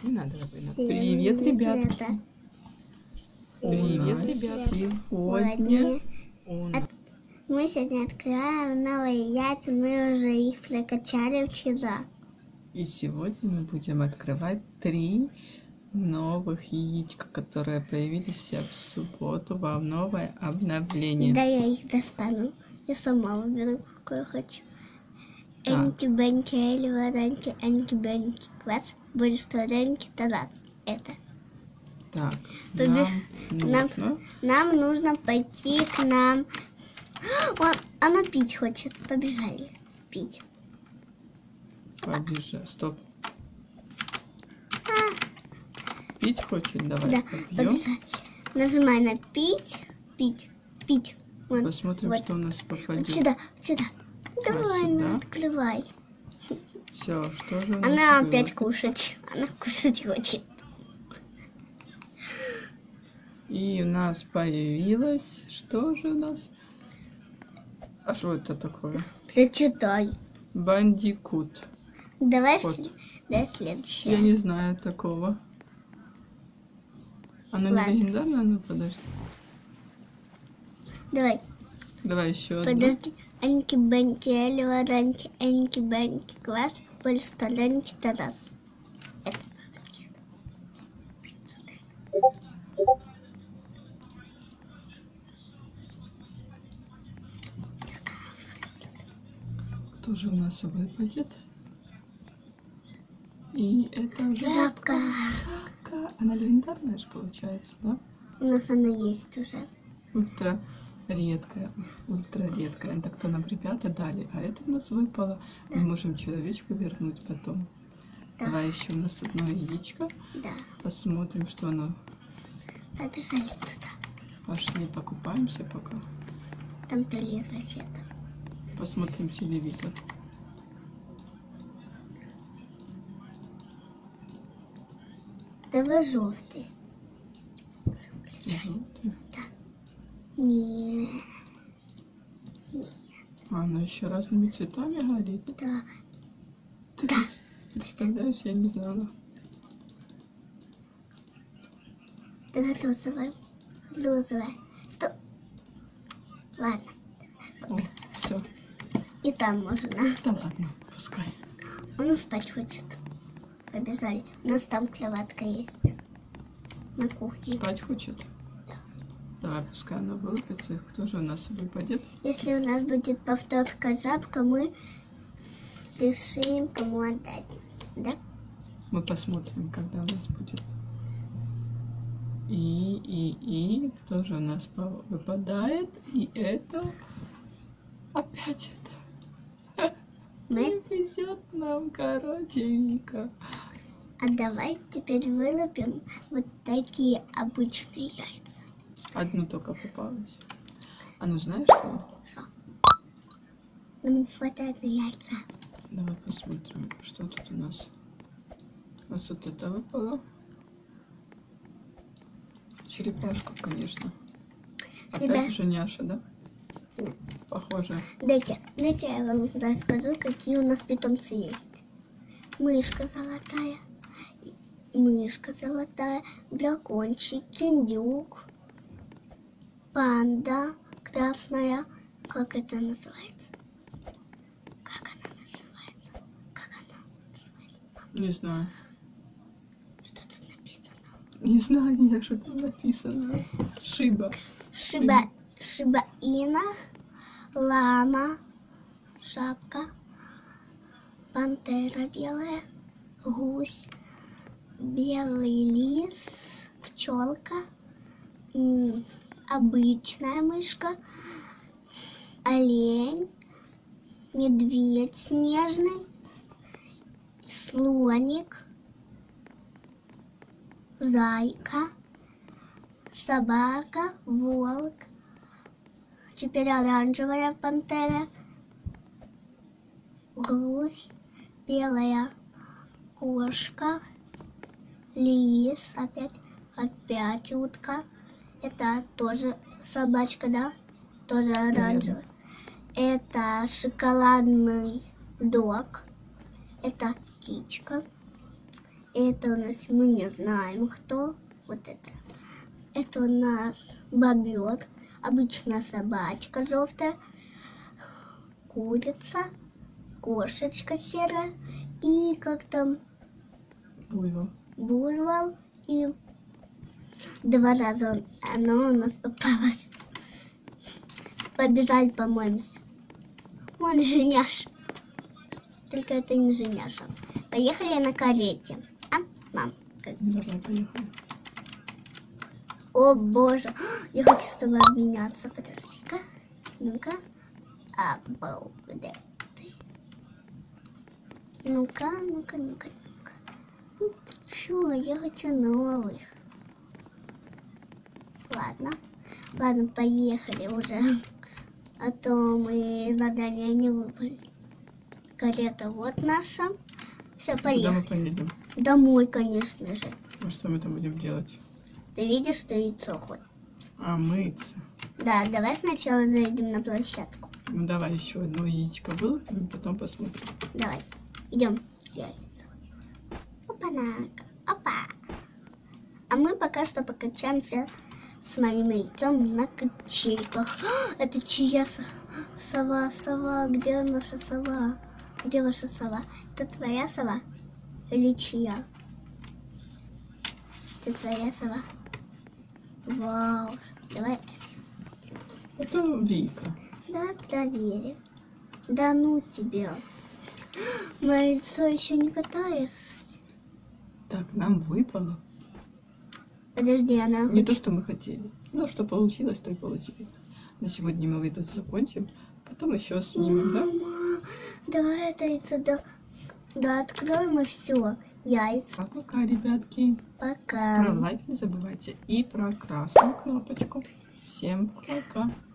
Не надо. Привет, ребятки. Привет, ребятки. Сегодня мы сегодня открываем новые яйца. Мы уже их прокачали вчера. И сегодня мы будем открывать 3 новых яичка, которые появились в субботу в новое обновление. Да, я их достану. Я сама выберу, какую хочу. Энки-бенки, эльваренки, энки-бенки, квас, бульсторенки, тарас. Это. Так, нам нужно пойти к нам. Она пить хочет. Побежали. Пить. Побежали. Стоп. Пить хочет? Давай да, попьем. Побежали. Нажимай на пить. Пить. Пить. Вон. Посмотрим, что у нас попадет. Сюда. Давай, сюда. Открывай. Все, что же у нас Она было? опять кушать. Она кушать хочет. И у нас появилось... Что же у нас? А что это такое? Прочитай. Бандикут. Давай следующее. Я не знаю такого. Она не легендарная? Ну, подожди. Давай еще одну. Подожди. Энки-бенки, эльваренки, энки-бенки, квас, бульсторенки, тарас. Это. Кто же у нас выпадет? И это жабка. Она легендарная же получается, да? У нас она есть уже. Ультра редкая. Это кто нам ребята дали. А это у нас выпало. Да. Мы можем человечку вернуть потом. Да. Давай еще у нас одно яичко. Да. Посмотрим, что оно. Побежали туда. Пошли, покупаемся пока. Там туалет рассета. Посмотрим телевизор. Давай желтый. Желтый? Да. Нет. Она еще разными цветами горит? Да. Ты представляешь, я не знала. Давай розовая. Стоп. Ладно. О, все. И там можно. Да ладно, пускай. Он спать хочет. Побежали. У нас там кроватка есть. На кухне. Спать хочет? Да. Давай, пускай она вылупится. Кто же у нас выпадет? Если у нас будет повторская жабка, мы решим, кому отдать. Да? Мы посмотрим, когда у нас будет. И кто же у нас выпадает? И это... Опять это. Не везет нам, короче, Вика. А давай теперь вылупим вот такие обычные яйца. Одну только попалась. А ну знаешь что? Что? Нам не хватает на яйца. Давай посмотрим, что тут у нас. У нас вот это выпало. Черепашка, конечно. Опять же няша, да? Да. Похоже. Дайте я вам расскажу, какие у нас питомцы есть. Мышка золотая, дракончик, индюк, панда красная. Как это называется? Как она называется? Не знаю. Что тут написано? Не знаю я, что тут написано. Шиба-ина, лама, жабка, пантера белая, гусь, белый лис, пчелка, обычная мышка, олень, медведь снежный, слоник, зайка, собака, волк, теперь оранжевая пантера, гусь, белая кошка, лис, опять утка. Это тоже собачка, да? Тоже оранжевая. Это шоколадный дог. Это птичка. Это у нас мы не знаем кто. Вот это. Это у нас бобер. Обычная собачка желтая. Курица. Кошечка серая. И как там? Буйвол. Буйвол. И 2 раза оно у нас попалось. Побежали, по-моему. Вон женяш. Только это не женяша. Поехали на карете. А, мам? Давай, поехали. О, боже. Я хочу с тобой обменяться. Подожди-ка. Ну-ка. Обалдеть. Ну-ка, ну-ка, ну-ка, ну-ка. Чё, я хочу новых. Ладно. Ладно, поехали уже. А то мы задание не выполнили. Карета вот наша. Все, Куда мы поехали. поедем? Домой, конечно же. А что мы там будем делать? Ты видишь, что яйцо хоть? А, мыться. Да, давай сначала зайдем на площадку. Ну давай еще одно яичко вылупим, потом посмотрим. Давай, идем. Яйцо. Опа-на. Опа. А мы пока что покачаемся с моим яйцом на качельках. Это чья сова? Сова, где наша сова? Где ваша сова? Это твоя сова? Или чья? Это твоя сова? Вау. Давай. Это Вика. Да, проверим. Да ну тебе. Мое яйцо еще не катается. Так, нам выпало. Подожди, она... Не то, что мы хотели. Но что получилось, то и получилось. На сегодня мы видео закончим. Потом еще снимем, да? Мама, давай это яйцо да откроем и все. Яйца. Пока, ребятки. Пока. Про лайк не забывайте. И про красную кнопочку. Всем пока.